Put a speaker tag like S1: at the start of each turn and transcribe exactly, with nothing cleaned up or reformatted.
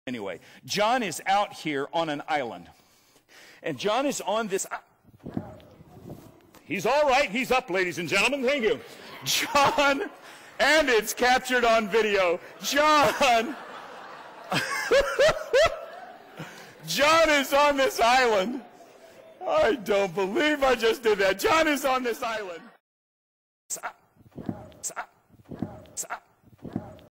S1: Anyway, John is out here on an island. And John is on this... He's all right. He's up, ladies and gentlemen. Thank you. John, and it's captured on video. John... John is on this island. I don't believe I just did that. John is on this island.